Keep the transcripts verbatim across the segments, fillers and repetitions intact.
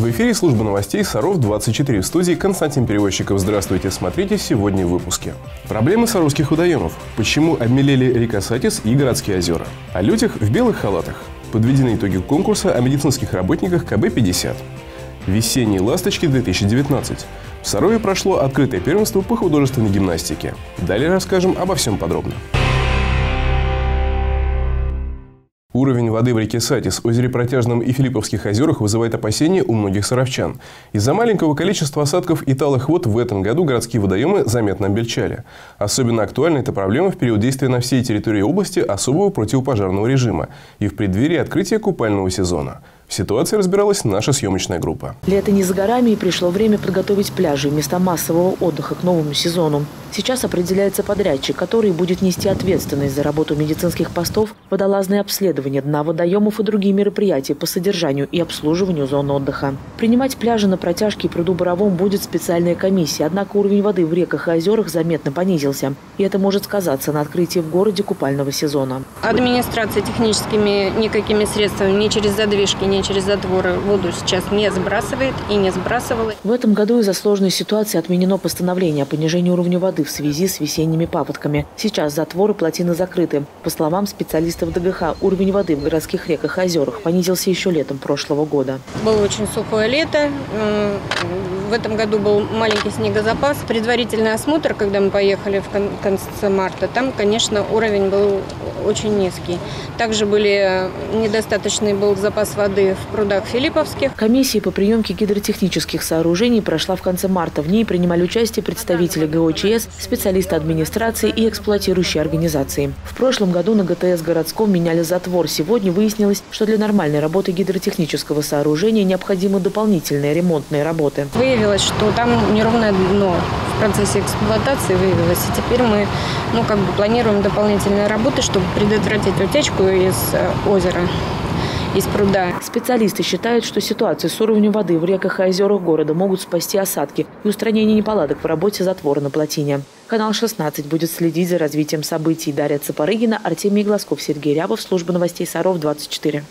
В эфире служба новостей Саров двадцать четыре. В студии Константин Перевозчиков. Здравствуйте. Смотрите сегодня в выпуске. Проблемы саровских водоемов. Почему обмелели река Сатис и городские озера. О людях в белых халатах. Подведены итоги конкурса о медицинских работниках ка бэ пятьдесят. Весенние ласточки две тысячи девятнадцать. В Сарове прошло открытое первенство по художественной гимнастике. Далее расскажем обо всем подробно. Уровень воды в реке Сатис, озере Протяжном и Филипповских озерах вызывает опасения у многих саровчан. Из-за маленького количества осадков и талых вод в этом году городские водоемы заметно обмельчали. Особенно актуальна эта проблема в период действия на всей территории области особого противопожарного режима и в преддверии открытия купального сезона. В ситуации разбиралась наша съемочная группа. Лето не за горами, и пришло время подготовить пляжи и места массового отдыха к новому сезону. Сейчас определяется подрядчик, который будет нести ответственность за работу медицинских постов, водолазное обследование дна водоемов и другие мероприятия по содержанию и обслуживанию зон отдыха. Принимать пляжи на Протяжке и пруду Боровом будет специальная комиссия, однако уровень воды в реках и озерах заметно понизился. И это может сказаться на открытии в городе купального сезона. Администрация техническими никакими средствами, ни через задвижки, ни через затворы воду сейчас не сбрасывает и не сбрасывала. В этом году из-за сложной ситуации отменено постановление о понижении уровня воды в связи с весенними паводками. Сейчас затворы плотины закрыты. По словам специалистов дэ гэ ха, уровень воды в городских реках и озерах понизился еще летом прошлого года. Было очень сухое лето. В этом году был маленький снегозапас. Предварительный осмотр, когда мы поехали в конце марта, там, конечно, уровень был очень низкий. Также были недостаточный был запас воды в прудах Филипповских. Комиссия по приемке гидротехнических сооружений прошла в конце марта. В ней принимали участие представители гэ о че эс, специалисты администрации и эксплуатирующие организации. В прошлом году на гэ тэ эс городском меняли затвор. Сегодня выяснилось, что для нормальной работы гидротехнического сооружения необходимы дополнительные ремонтные работы. Выявилось, что там неровное дно. В процессе эксплуатации выявилось. И теперь мы ну, как бы планируем дополнительные работы, чтобы предотвратить утечку из озера, из пруда. Специалисты считают, что ситуацию с уровнем воды в реках и озерах города могут спасти осадки и устранение неполадок в работе затвора на плотине. Канал шестнадцать будет следить за развитием событий. Дарья Цапарыгина, Артемий Глазков, Сергей Рябов, служба новостей Саров двадцать четыре.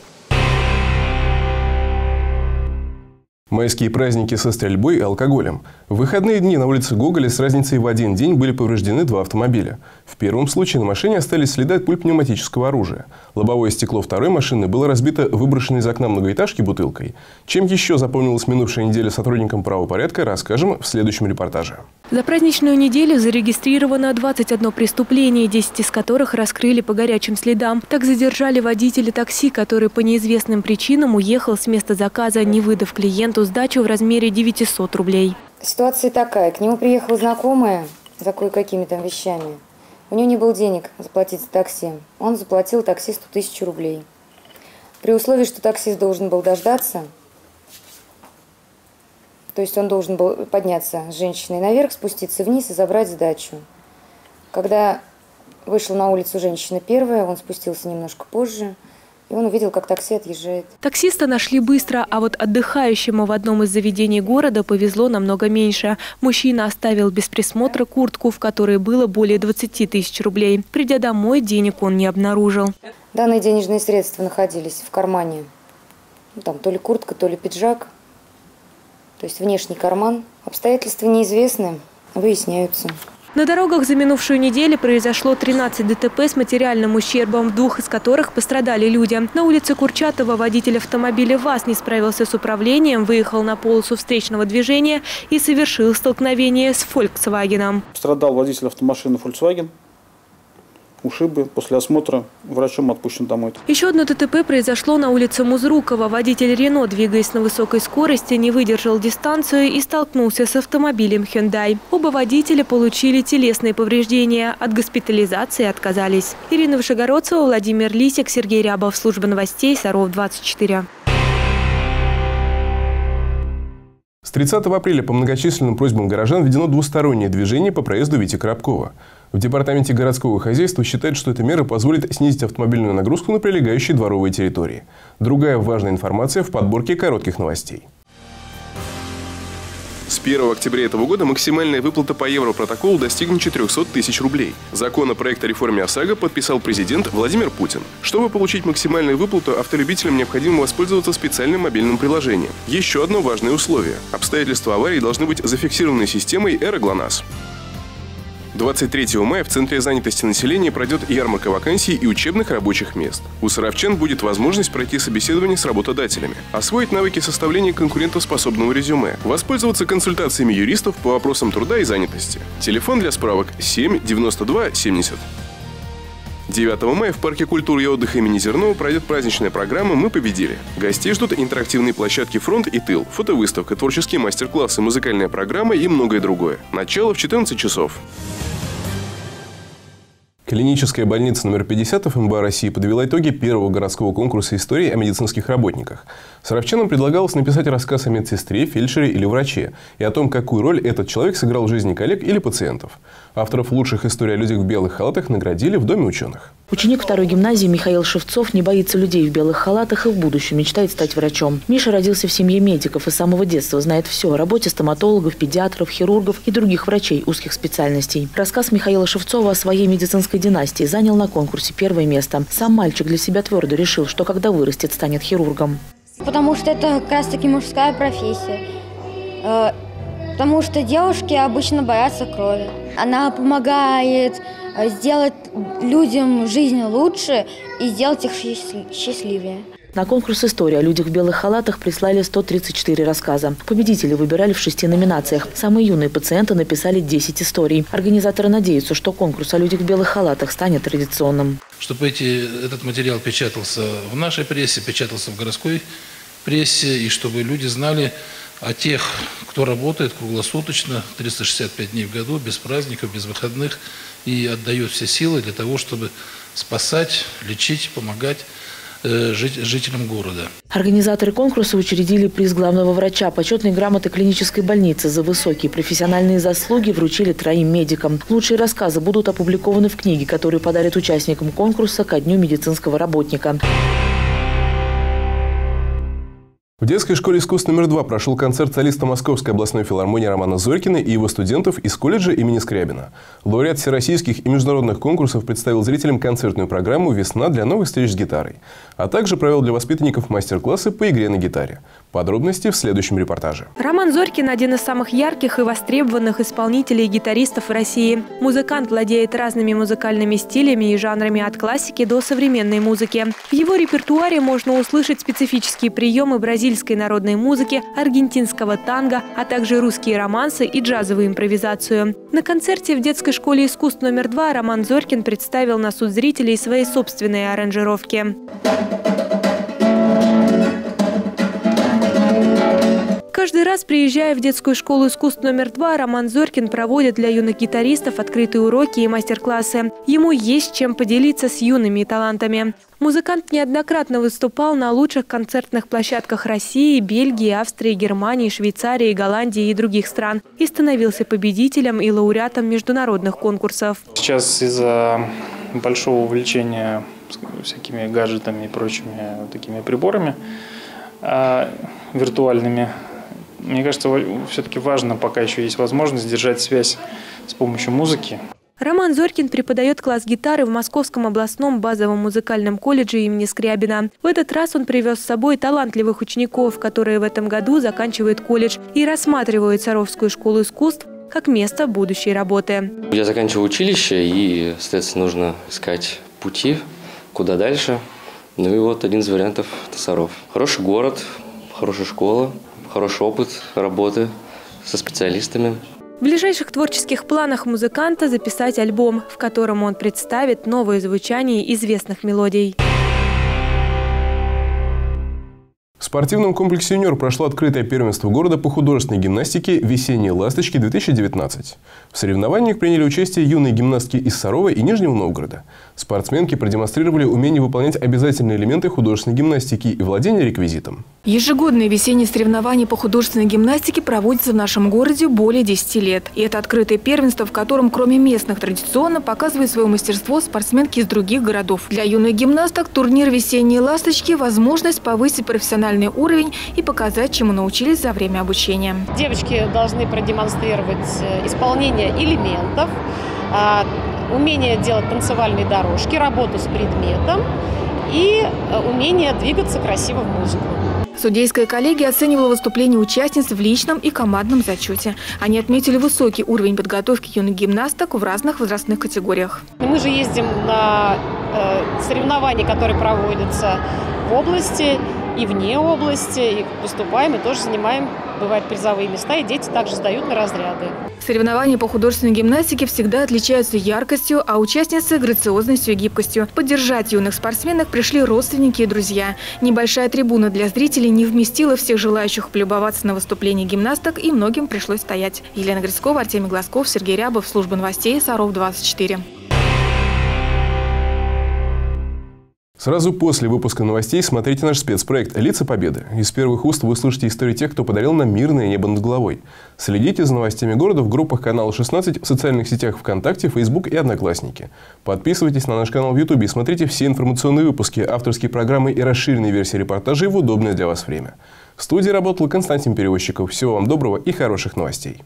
Майские праздники со стрельбой и алкоголем. В выходные дни на улице Гоголя с разницей в один день были повреждены два автомобиля. В первом случае на машине остались следы от пуль пневматического оружия. Лобовое стекло второй машины было разбито выброшенной из окна многоэтажки бутылкой. Чем еще запомнилась минувшая неделя сотрудникам правопорядка, расскажем в следующем репортаже. За праздничную неделю зарегистрировано двадцать одно преступление, десять из которых раскрыли по горячим следам. Так задержали водителя такси, который по неизвестным причинам уехал с места заказа, не выдав клиенту сдачу в размере девятисот рублей. Ситуация такая. К нему приехала знакомая за кое-какими там вещами. У него не было денег заплатить за такси. Он заплатил таксисту тысячу рублей. При условии, что таксист должен был дождаться, то есть он должен был подняться с женщиной наверх, спуститься вниз и забрать сдачу. Когда вышла на улицу женщина первая, он спустился немножко позже, и он увидел, как такси отъезжает. Таксиста нашли быстро, а вот отдыхающему в одном из заведений города повезло намного меньше. Мужчина оставил без присмотра куртку, в которой было более двадцати тысяч рублей. Придя домой, денег он не обнаружил. Данные денежные средства находились в кармане. Ну, там то ли куртка, то ли пиджак. То есть внешний карман. Обстоятельства неизвестны, выясняются. На дорогах за минувшую неделю произошло тринадцать дэ тэ пэ с материальным ущербом, в двух из которых пострадали люди. На улице Курчатова водитель автомобиля ВАЗ не справился с управлением, выехал на полосу встречного движения и совершил столкновение с «Фольксвагеном». Пострадал водитель автомашины «Фольксваген». Ушибы. После осмотра врачом отпущен домой. Еще одно дэ тэ пэ произошло на улице Музрукова. Водитель «Рено», двигаясь на высокой скорости, не выдержал дистанцию и столкнулся с автомобилем «Хендай». Оба водителя получили телесные повреждения. От госпитализации отказались. Ирина Вышегородцева, Владимир Лисик, Сергей Рябов, служба новостей Саров двадцать четыре. С тридцатого апреля по многочисленным просьбам горожан введено двустороннее движение по проезду Вити Коробкова. В департаменте городского хозяйства считают, что эта мера позволит снизить автомобильную нагрузку на прилегающие дворовые территории. Другая важная информация в подборке коротких новостей. С первого октября этого года максимальная выплата по Европротоколу достигнет четырёхсот тысяч рублей. Законопроект о реформе ОСАГО подписал президент Владимир Путин. Чтобы получить максимальную выплату, автолюбителям необходимо воспользоваться специальным мобильным приложением. Еще одно важное условие – обстоятельства аварии должны быть зафиксированы системой «Эра-ГЛОНАСС». двадцать третьего мая в Центре занятости населения пройдет ярмарка вакансий и учебных рабочих мест. У саровчан будет возможность пройти собеседование с работодателями, освоить навыки составления конкурентоспособного резюме, воспользоваться консультациями юристов по вопросам труда и занятости. Телефон для справок семь девяносто два семьдесят. девятого мая в Парке культуры и отдыха имени Зернова пройдет праздничная программа «Мы победили». Гостей ждут интерактивные площадки «Фронт» и «Тыл», фотовыставка, творческие мастер-классы, музыкальная программа и многое другое. Начало в четырнадцать часов. Клиническая больница номер пятьдесят эф эм бэ а России подвела итоги первого городского конкурса истории о медицинских работниках. Саровчанам предлагалось написать рассказ о медсестре, фельдшере или враче и о том, какую роль этот человек сыграл в жизни коллег или пациентов. Авторов лучших историй о людях в белых халатах наградили в Доме ученых. Ученик второй гимназии Михаил Шевцов не боится людей в белых халатах и в будущем мечтает стать врачом. Миша родился в семье медиков и с самого детства знает все о работе стоматологов, педиатров, хирургов и других врачей узких специальностей. Рассказ Михаила Шевцова о своей медицинской династии занял на конкурсе первое место. Сам мальчик для себя твердо решил, что когда вырастет, станет хирургом. Потому что это как раз-таки мужская профессия. Потому что девушки обычно боятся крови. Она помогает сделать людям жизнь лучше и сделать их счастливее. На конкурс «История о людях в белых халатах» прислали сто тридцать четыре рассказа. Победители выбирали в шести номинациях. Самые юные пациенты написали десять историй. Организаторы надеются, что конкурс о людях в белых халатах станет традиционным. Чтобы эти, этот материал печатался в нашей прессе, печатался в городской прессе, и чтобы люди знали о тех, кто работает круглосуточно, триста шестьдесят пять дней в году, без праздников, без выходных, и отдает все силы для того, чтобы спасать, лечить, помогать жителям города. Организаторы конкурса учредили приз главного врача, почетные грамоты клинической больницы за высокие профессиональные заслуги вручили троим медикам. Лучшие рассказы будут опубликованы в книге, которую подарят участникам конкурса ко Дню медицинского работника. В детской школе искусств номер два прошел концерт солиста Московской областной филармонии Романа Зорькина и его студентов из колледжа имени Скрябина. Лауреат всероссийских и международных конкурсов представил зрителям концертную программу «Весна» для новых встреч с гитарой, а также провел для воспитанников мастер-классы по игре на гитаре. Подробности в следующем репортаже. Роман Зорькин – один из самых ярких и востребованных исполнителей и гитаристов в России. Музыкант владеет разными музыкальными стилями и жанрами от классики до современной музыки. В его репертуаре можно услышать специфические приемы бразильской народной музыки, аргентинского танго, а также русские романсы и джазовую импровизацию. На концерте в детской школе искусств номер два Роман Зорькин представил на суд зрителей свои собственные аранжировки. Каждый раз, приезжая в детскую школу искусств номер два, Роман Зорькин проводит для юных гитаристов открытые уроки и мастер-классы. Ему есть чем поделиться с юными талантами. Музыкант неоднократно выступал на лучших концертных площадках России, Бельгии, Австрии, Германии, Швейцарии, Голландии и других стран и становился победителем и лауреатом международных конкурсов. Сейчас из-за большого увлечения всякими гаджетами и прочими такими приборами виртуальными, мне кажется, все-таки важно, пока еще есть возможность, держать связь с помощью музыки. Роман Зорькин преподает класс гитары в Московском областном базовом музыкальном колледже имени Скрябина. В этот раз он привез с собой талантливых учеников, которые в этом году заканчивают колледж и рассматривают Саровскую школу искусств как место будущей работы. Я заканчиваю училище, и, соответственно, нужно искать пути, куда дальше. Ну и вот один из вариантов – это Саров. Хороший город, хорошая школа, хороший опыт работы со специалистами. В ближайших творческих планах музыканта записать альбом, в котором он представит новое звучание известных мелодий. В спортивном комплексе «Юниор» прошло открытое первенство города по художественной гимнастике «Весенние ласточки-две тысячи девятнадцать». В соревнованиях приняли участие юные гимнастки из Сарова и Нижнего Новгорода. Спортсменки продемонстрировали умение выполнять обязательные элементы художественной гимнастики и владение реквизитом. Ежегодные весенние соревнования по художественной гимнастике проводятся в нашем городе более десяти лет. И это открытое первенство, в котором кроме местных традиционно показывает свое мастерство спортсменки из других городов. Для юных гимнасток турнир «Весенние ласточки» – возможность повысить профессиональный уровень и показать, чему научились за время обучения. Девочки должны продемонстрировать исполнение элементов, умение делать танцевальные дорожки, работу с предметом и умение двигаться красиво в музыку. Судейская коллегия оценивала выступления участниц в личном и командном зачете. Они отметили высокий уровень подготовки юных гимнасток в разных возрастных категориях. Мы же ездим на э, соревнования, которые проводятся в области и вне области, и выступаем, и тоже занимаем, бывают, призовые места, и дети также сдают на разряды. Соревнования по художественной гимнастике всегда отличаются яркостью, а участницы – грациозностью и гибкостью. Поддержать юных спортсменок пришли родственники и друзья. Небольшая трибуна для зрителей не вместила всех желающих полюбоваться на выступление гимнасток, и многим пришлось стоять. Елена Грицкова, Артемий Глазков, Сергей Рябов, служба новостей, Саров двадцать четыре. Сразу после выпуска новостей смотрите наш спецпроект «Лица Победы». Из первых уст вы услышите истории тех, кто подарил нам мирное небо над головой. Следите за новостями города в группах канала шестнадцать, в социальных сетях ВКонтакте, Фейсбук и Одноклассники. Подписывайтесь на наш канал в Ютубе и смотрите все информационные выпуски, авторские программы и расширенные версии репортажей в удобное для вас время. В студии работал Константин Перевозчиков. Всего вам доброго и хороших новостей.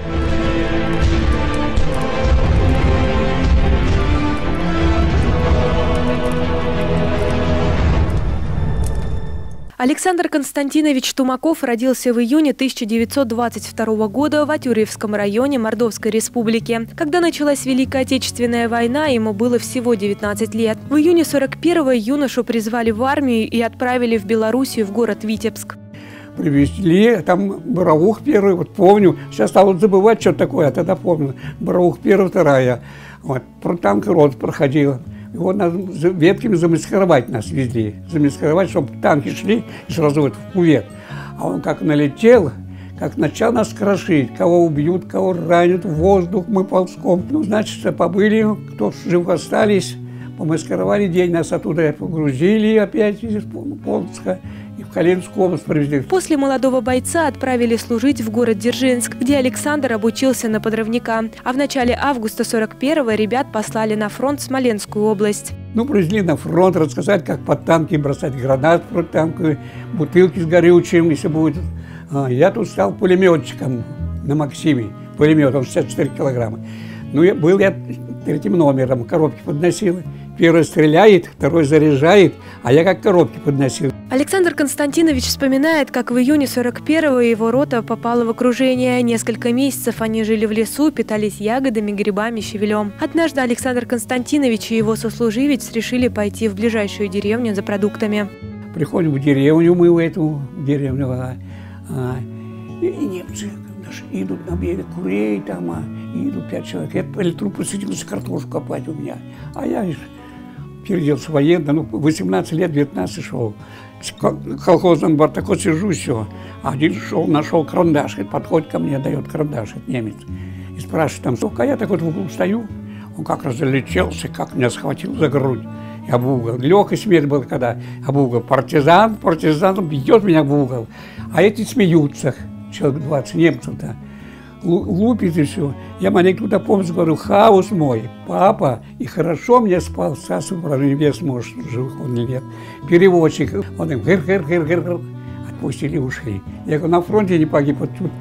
Александр Константинович Тумаков родился в июне тысяча девятьсот двадцать второго года в Атюрьевском районе Мордовской республики. Когда началась Великая Отечественная война, ему было всего девятнадцать лет. В июне сорок первого юношу призвали в армию и отправили в Белоруссию, в город Витебск. Привезли, там Боровух первый, вот помню, сейчас стал вот забывать, что такое, а тогда помню. Боровух первая, вторая, вот, танк рот проходила. Его надо ветками замаскировать нас везли, замаскировать, чтобы танки шли и сразу вот в кувет. А он как налетел, как начал нас крошить, кого убьют, кого ранят, в воздух мы ползком. Ну, значит, побыли, кто жив остались, помаскировали день, нас оттуда погрузили опять из Полоцка и в Калининскую область привезли. После молодого бойца отправили служить в город Дзержинск, где Александр обучился на подрывника. А в начале августа сорок первого ребят послали на фронт в Смоленскую область. Ну, привезли на фронт, рассказать, как под танки бросать гранат, под танки, бутылки с горючим, если будет. А, я тут стал пулеметчиком на Максиме, пулемет, он шестьдесят четыре килограмма. Ну, я, был я третьим номером, коробки подносил. Первый стреляет, второй заряжает, а я как коробки подносил. Александр Константинович вспоминает, как в июне сорок первого его рота попала в окружение. Несколько месяцев они жили в лесу, питались ягодами, грибами, щавелем. Однажды Александр Константинович и его сослуживец решили пойти в ближайшую деревню за продуктами. Приходим в деревню, мы в эту деревню, а, а, и немцы наши идут на берег курей, там, а, и идут пять человек. Я по литру посадился картошку копать у меня, а я переоделся военно, ну, восемнадцать лет, девятнадцать шел. С колхозным бартаком сижу, все. Один шел, нашел карандаш, подходит ко мне, дает карандаш, это немец. И спрашивает там, сколько, а я так вот в углу стою. Он как разлетелся, как меня схватил за грудь. Я в угол. Легкая смерть была, когда об угол. Партизан, партизан бьет меня в угол. А эти смеются, человек двадцать немцев-то. Лупит и все. Я маленько туда помню, говорю, хаос мой, папа, и хорошо мне спал, Царство небес, может, жив он или нет. Переводчик, он им гыр-гыр-гыр-гыр, отпустили, ушли. Я говорю, на фронте не погиб, вот тут.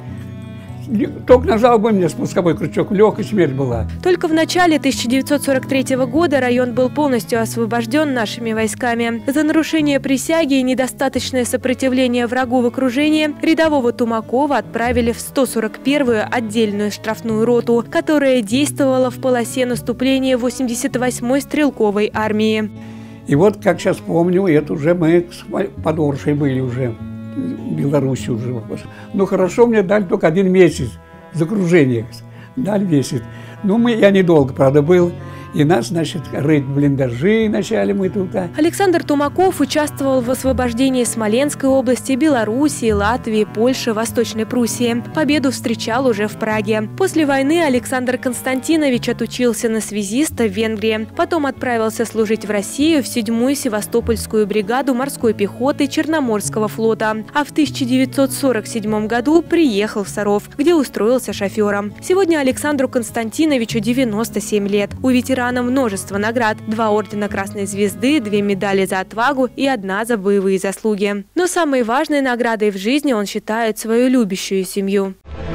Только нажал бы мне спусковой крючок, легкая смерть была. Только в начале тысяча девятьсот сорок третьего года район был полностью освобожден нашими войсками. За нарушение присяги и недостаточное сопротивление врагу в окружении рядового Тумакова отправили в сто сорок первую отдельную штрафную роту, которая действовала в полосе наступления восемьдесят восьмой стрелковой армии. И вот, как сейчас помню, это уже мы с Подоршей были уже. Беларуси уже. Ну хорошо, мне дали только один месяц закружения. Дали месяц. Ну, мы, я недолго, правда, был. И нас, значит, рыть блиндажи начали мы тут. Александр Тумаков участвовал в освобождении Смоленской области, Белоруссии, Латвии, Польши, Восточной Пруссии. Победу встречал уже в Праге. После войны Александр Константинович отучился на связиста в Венгрии. Потом отправился служить в Россию в седьмую Севастопольскую бригаду морской пехоты Черноморского флота. А в тысяча девятьсот сорок седьмом году приехал в Саров, где устроился шофером. Сегодня Александру Константиновичу девяносто семь лет. У ветерана множество наград. Два ордена Красной Звезды, две медали за отвагу и одна за боевые заслуги. Но самой важной наградой в жизни он считает свою любящую семью.